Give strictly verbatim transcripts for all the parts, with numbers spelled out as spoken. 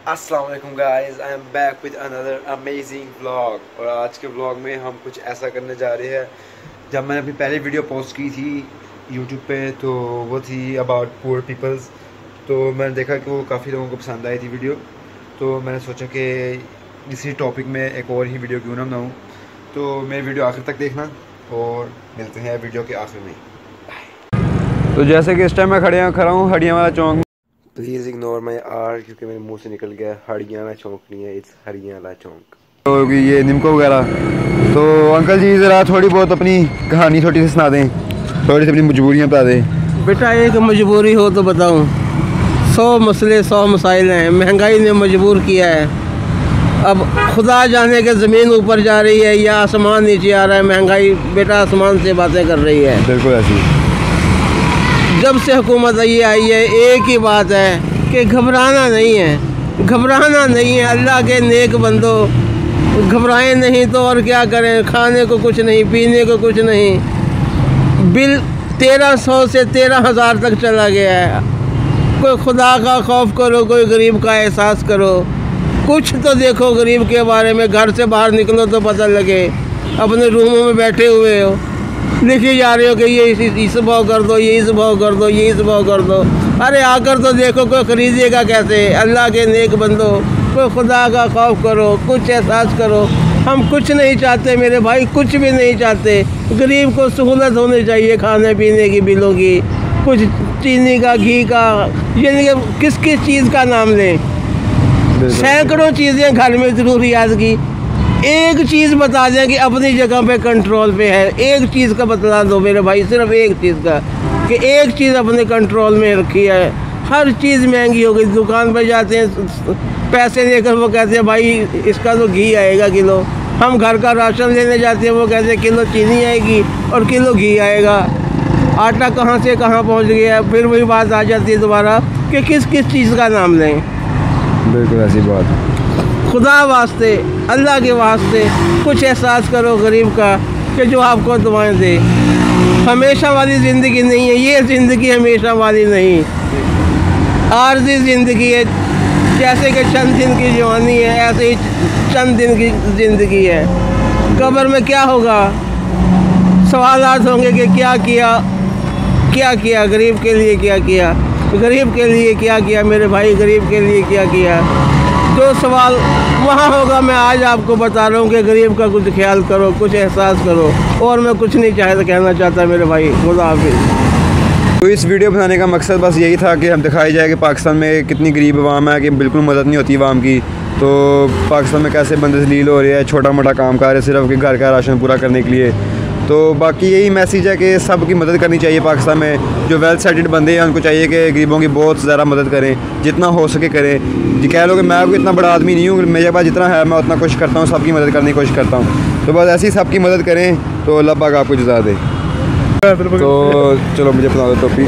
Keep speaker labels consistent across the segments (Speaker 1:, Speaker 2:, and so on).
Speaker 1: अस्सलाम वालेकुम guys, I am back with another amazing vlog. और आज के व्लॉग में हम कुछ ऐसा करने जा रहे हैं। जब मैंने अपनी पहली वीडियो पोस्ट की थी यूट्यूब पे तो वो थी अबाउट पुअर पीपल्स, तो मैंने देखा कि वो काफ़ी लोगों को पसंद आई थी वीडियो, तो मैंने सोचा कि इसी टॉपिक में एक और ही वीडियो क्यों ना बनाऊँ। तो मेरी वीडियो आखिर तक देखना और मिलते हैं वीडियो के आखिर में। तो जैसे कि इस टाइम मैं खड़े खड़ा हूँ हड़ियाँ वाला चौक। प्लीज़ इग्नोर माई आर क्योंकि मेरे मुंह से निकल गया हड़ियाना चौक नहीं है, इट्स हरियाणा चौक। तो ये निमको वगैरह। तो अंकल जी ज़रा थोड़ी बहुत अपनी कहानी छोटी सी सुना दें, थोड़ी सी अपनी मजबूरियाँ बता दें।
Speaker 2: बेटा एक मजबूरी हो तो बताऊं, सौ मसले सौ मसाइल हैं। महंगाई ने मजबूर किया है। अब खुदा जाने के ज़मीन ऊपर जा रही है या आसमान नीचे आ रहा है। महंगाई बेटा आसमान से बातें कर रही है।
Speaker 1: बिल्कुल ऐसी।
Speaker 2: जब से हुकूमत ये आई है एक ही बात है कि घबराना नहीं है, घबराना नहीं है। अल्लाह के नेक बंदो घबराएं नहीं तो और क्या करें। खाने को कुछ नहीं, पीने को कुछ नहीं। बिल तेरह सौ से तेरह हज़ार तक चला गया है। कोई खुदा का खौफ करो, कोई गरीब का एहसास करो। कुछ तो देखो गरीब के बारे में। घर से बाहर निकलो तो पता लगे। अपने रूमों में बैठे हुए हो, लिखी जा रही हो कि ये इस, इस भाव कर दो, ये इस भाव कर दो, ये इस भाव कर दो। अरे आकर तो देखो कोई ख़रीदेगा कैसे। अल्लाह के नेक बंदो कोई खुदा का खौफ करो, कुछ एहसास करो। हम कुछ नहीं चाहते मेरे भाई, कुछ भी नहीं चाहते। गरीब को सहूलत होनी चाहिए खाने पीने की, बिलों की, कुछ चीनी का, घी का, यानी कि किस किस चीज़ का नाम लें। सैकड़ों चीज़ें घर में ज़रूरियात की। एक चीज़ बता दें कि अपनी जगह पे कंट्रोल पे है। एक चीज़ का बता दो मेरे भाई, सिर्फ एक चीज़ का, कि एक चीज़ अपने कंट्रोल में रखी है। हर चीज़ महंगी हो गई। दुकान पर जाते हैं, पैसे लेकर वो कहते हैं भाई इसका तो घी आएगा किलो। हम घर का राशन लेने जाते हैं, वो कहते हैं किलो चीनी आएगी और किलो घी आएगा। आटा कहाँ से कहाँ पहुँच गया। फिर वही बात आ जाती है दोबारा कि किस किस चीज़ का नाम लें।
Speaker 1: बिल्कुल ऐसी बात।
Speaker 2: खुदा वास्ते, अल्लाह के वास्ते कुछ एहसास करो गरीब का कि जो आपको दुआएं दे। हमेशा वाली ज़िंदगी नहीं है ये, ज़िंदगी हमेशा वाली नहीं, आर्जी ज़िंदगी है। जैसे कि चंद दिन की जवानी है, ऐसे ही चंद दिन की ज़िंदगी है। कब्र में क्या होगा, सवालात होंगे कि क्या किया, क्या किया गरीब के लिए, क्या किया गरीब के लिए, क्या किया मेरे भाई गरीब के लिए, क्या किया। जो सवाल वहाँ होगा मैं आज आपको बता रहा हूँ कि गरीब का कुछ ख्याल करो, कुछ एहसास करो। और मैं कुछ नहीं चाहता कहना चाहता मेरे भाई। खुदा हाफिज़।
Speaker 1: तो इस वीडियो बनाने का मकसद बस यही था कि हम दिखाई जाए कि पाकिस्तान में कितनी गरीब अवाम है, कि बिल्कुल मदद नहीं होती अवाम की। तो पाकिस्तान में कैसे बंदे जलील हो रहे हैं, छोटा मोटा काम कर रहे सिर्फ कि घर का राशन पूरा करने के लिए। तो बाकी यही मैसेज है कि सब की मदद करनी चाहिए। पाकिस्तान में जो वेल सेटेड बंदे हैं उनको चाहिए कि गरीबों की बहुत ज़्यादा मदद करें, जितना हो सके करें। जी कह लो कि मैं कोई इतना बड़ा आदमी नहीं हूँ, मेरे पास जितना है मैं उतना कोशिश करता हूँ, सबकी मदद करने की कोशिश करता हूँ। तो बस ऐसे ही सबकी मदद करें तो अल्लाह पाक आपको जज़ा दे। तो चलो मुझे बता दो टोपी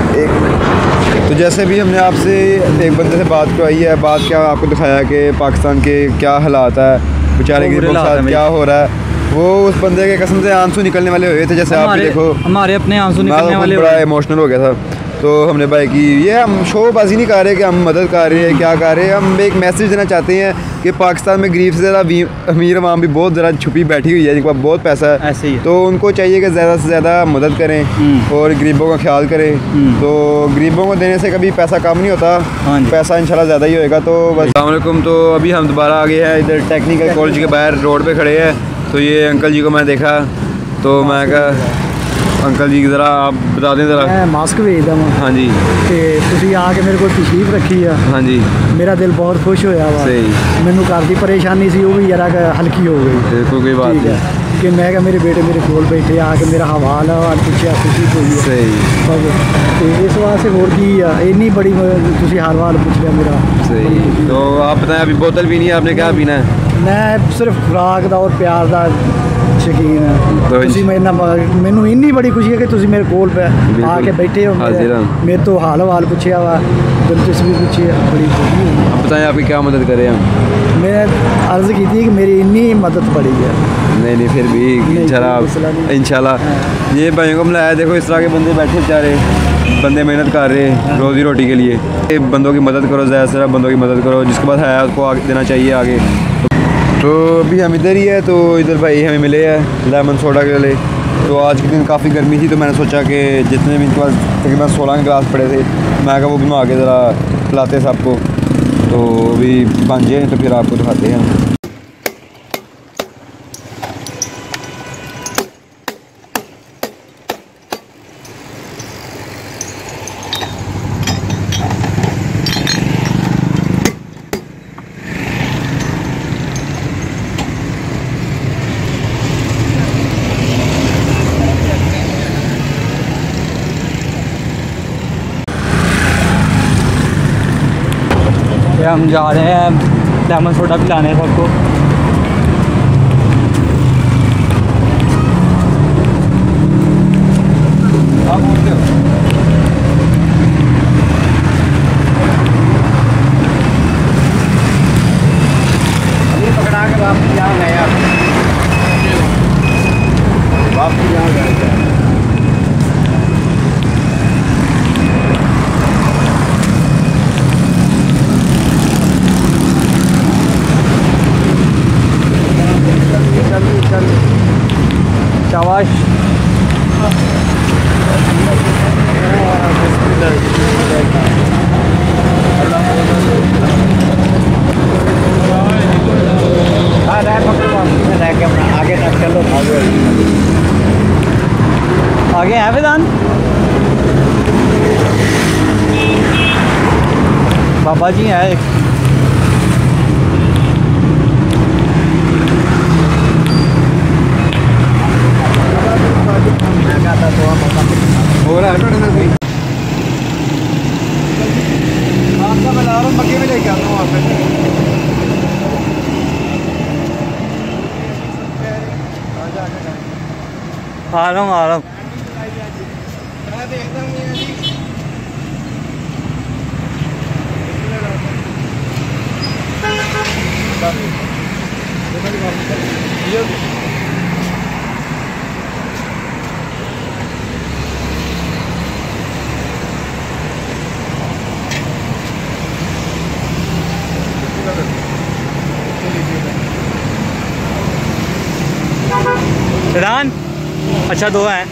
Speaker 1: एक। तो जैसे भी हमने आपसे एक बंदे से बात करवाई है, बात क्या आपको दिखाया कि पाकिस्तान के क्या हालात है, बेचारे गरीबों के साथ क्या हो रहा है। वो उस बंदे के कसम से आंसू निकलने वाले हुए थे। जैसे आप देखो
Speaker 3: हमारे अपने आंसू निकलने वाले,
Speaker 1: बड़ा इमोशनल हो गया था। तो हमने भाई की ये हम शोबाजी नहीं कर रहे कि हम मदद कर रहे हैं, क्या कर रहे हैं। हम एक मैसेज देना चाहते हैं कि पाकिस्तान में गरीब से ज़्यादा अमीर अवाम भी बहुत ज़्यादा छुपी बैठी हुई है, जिनके पास बहुत पैसा है।
Speaker 3: ऐसे ही है।
Speaker 1: तो उनको चाहिए कि ज़्यादा से ज़्यादा मदद करें और गरीबों का ख्याल करें। तो गरीबों को देने से कभी पैसा कम नहीं होता, पैसा इंशाल्लाह ज़्यादा ही होएगा। तो बस अस्सलाम वालेकुम। तो अभी हम दोबारा आ गए हैं इधर टेक्निकल कॉलेज के बाहर रोड पर खड़े हैं। तो ये अंकल जी को मैं देखा तो मैं कहा अंकल जी ज़रा आप बता दें ज़रा।
Speaker 4: मैं मास्क भेजदा वां।
Speaker 1: हाँ जी।
Speaker 4: ते तुसीं आके मेरे को तशरीफ रखी है।
Speaker 1: हाँ जी।
Speaker 4: मेरा दिल बहुत खुश होया वा।
Speaker 1: सही।
Speaker 4: मैनू घर की परेशानी सी वो भी जरा हल्की हो गई।
Speaker 1: कोई कोई बात नहीं
Speaker 4: कि मैं क्या मेरे बेटे मेरे कोल बैठे आके मेरा हवाल पूछा खुशी हुई।
Speaker 1: सही।
Speaker 4: तो इस वास्ते होर की इन्नी बड़ी तुसीं हर वाल पूछ लिया मेरा।
Speaker 1: सही। तो आप बताएं अभी बोतल पीनी है, आपने क्या पीना है?
Speaker 4: मैं सिर्फ खुराक दा और प्यार दा शकीन है।
Speaker 1: तो
Speaker 4: तुसीं मेरे नाल मैनू इन्नी बड़ी खुशी है कि तुसीं मेरे कोल पे आके बैठे हो, मेरे तो हाल हवाल पूछा वा, दिलचस्पी पूछी, बड़ी खुशी हुई।
Speaker 1: आप बताएं आपकी क्या मदद करें हम?
Speaker 4: मैं अर्ज़ की थी कि मेरी इन्नी मदद पड़ी है।
Speaker 1: नहीं नहीं फिर भी इंशाल्लाह इंशाल्लाह ये भाइयों को मिलाया। देखो इस तरह के बंदे बैठे बेचारे, बंदे मेहनत कर रहे हैं रोज़ी रोटी के लिए। ये बंदों की मदद करो, ज़्यादा से ज़्यादा बंदों की मदद करो, जिसके पास है उसको आगे देना चाहिए आगे। तो अभी हम इधर ही है, तो इधर भाई हमें मिले हैं लेमन सोडा के लिए। तो आज के दिन काफ़ी गर्मी थी, तो मैंने सोचा कि जितने भी इनके पास तकरीबन सोलह के गिलास पड़े थे, मैं कहा वो बनवा के ज़रा पिलाते सबको। तो अभी बन जाए तो फिर आपको दिखाते हैं।
Speaker 3: हम जा रहे हैं लेमन सोडा पिलाने सबको।
Speaker 2: पकड़ा के वापस यहाँ गए आप वापस यहाँ गए।
Speaker 3: शाबाश।
Speaker 2: आगे तक चलो,
Speaker 3: आगे है वेदांत बाबा जी है एक।
Speaker 1: हो रहा है आपका मैं ला रहा हूँ, बग्गे में लेके आता हूँ वहाँ
Speaker 3: आ रहा हूँ आ रहा हूँ। वेदांत अच्छा दो हैं।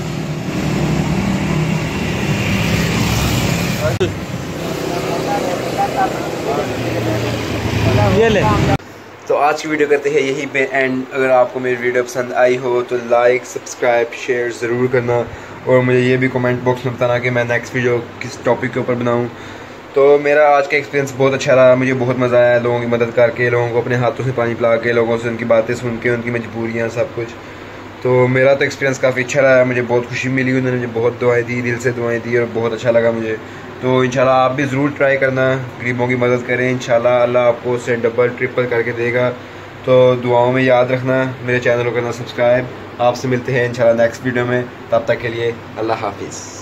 Speaker 3: ये ले।
Speaker 1: तो आज की वीडियो करते हैं यहीं पे एंड। अगर आपको मेरी वीडियो पसंद आई हो तो लाइक सब्सक्राइब शेयर ज़रूर करना, और मुझे ये भी कमेंट बॉक्स में बताना कि मैं नेक्स्ट वीडियो किस टॉपिक के ऊपर बनाऊँ। तो मेरा आज का एक्सपीरियंस बहुत अच्छा रहा, मुझे बहुत मज़ा आया लोगों की मदद करके, लोगों को अपने हाथों से पानी पिला के, लोगों से उनकी बातें सुन के, उनकी मजबूरियाँ सब कुछ। तो मेरा तो एक्सपीरियंस काफ़ी अच्छा रहा, मुझे बहुत खुशी मिली, उन्होंने मुझे बहुत दुआएं दी, दिल से दुआएं दी और बहुत अच्छा लगा मुझे। तो इंशाल्लाह आप भी ज़रूर ट्राई करना, गरीबों की मदद करें, इंशाल्लाह अल्लाह आपको उससे डबल ट्रिपल करके देगा। तो दुआओं में याद रखना, मेरे चैनल को करना सब्सक्राइब। आपसे मिलते हैं इंशाल्लाह नेक्स्ट वीडियो में, तब तक के लिए अल्लाह हाफिज़।